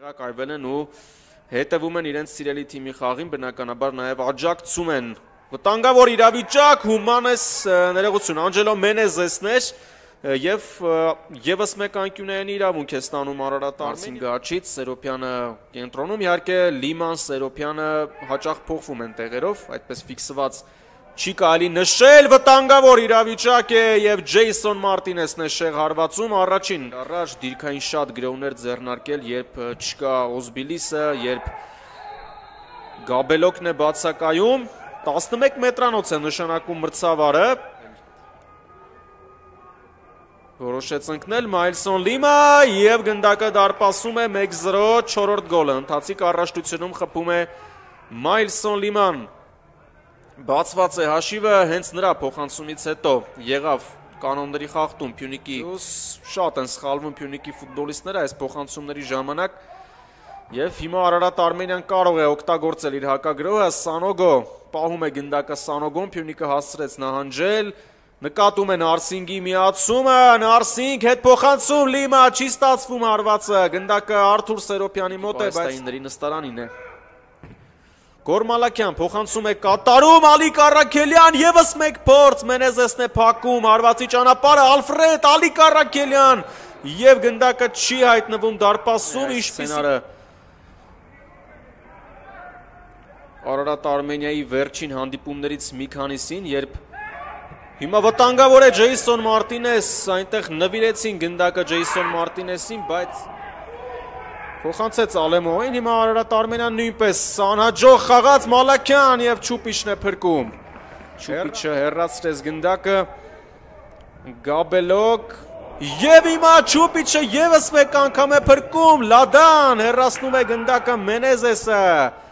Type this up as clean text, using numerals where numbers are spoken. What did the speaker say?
տեղակայվել են ու հետևում են իրենց սիրելի թիմի խաղին, բնականաբար նաև աջակցում են։ Վտանգավոր իրավիճակ, Հումանես ներողություն, Անջելո Մենեզեսն էր եւ եւս մեկ անկյունային իրավունք է ստանում Արարատ Արմենիան Գաչից, Սերոփյանը կենտրոնում, իհարկե Լիման, Սերոփյանը հաճախ փոխվում են տեղերով, այդպես ֆիքսված չի կարելի նշել, վտանգավոր իրավիճակ է եւ Ջեյսոն Մարտինեսն է շեղ հարվածում, առաջին առաջ դիրքային շատ գրոհներ ձեռնարկել, երբ չկա Օզբիլիսը, երբ Գաբելոկն է բացակայում, 11 մետրանոց է նշանակում մրցավարը, որոշեց ընկնել Մայլսոն Լիմա եւ գնդակը դարպասում է 1-0, 4-րդ գոլը ընթացիկ առաջնությունում խփում է Մայլսոն Լիման։ Բացված է հաշիվը, հենց նրա փոխանցումից հետո եղավ կանոնների խախտում Փյունիկի, շատ են սխալվում Փյունիկի ֆուտբոլիստները այս փոխանցումների ժամանակ եւ հիմա Արարատ Արմենիան կարող է օգտագործել իր հակագրոհը, Սանոգո պահում է գնդակը Սանոգոն, Փյունիկը հասցրեց նահանջել, նկատում են Արսինգի միացումը, Արսինգ հետ փոխանցում, Լիմա չի ստացվում հարվածը, գնդակը Արթուր Սերոփյանի մոտ է, բայց այնների նստարանին է։ Գորմալակյան փոխանցում է կատարում, Ալիկ Առաքելյան, եւս մեկ փորձ, Մենեզեսն է փակում, հարվածի ճանապարհը, Ալֆրեդ, Ալիկ Առաքելյան եւ գնդակը չի հայտնվում դարպասում, ինչպիսի Արարատ Արմենիայի վերջին հանդիպումներից մի քանիսին, երբ հիմա վտանգավոր է Ջեյսոն Մարտինես, այնտեղ նվիրեցին գնդակը Ջեյսոն Մարտինեսին, բայց փոխանցեց Ալեմոին, հիմա Արարատ Արմենիան նույնպես անհաջող խաղաց Մալաքյան եւ Չուպիչն է փրկում։ Չուպիչը հեռացրեց գնդակը, Գաբելոկ եւ հիմա Չուպիչը եւս մեկ անգամ է փրկում, Լադան հեռացնում է գնդակը Մենեզեսը։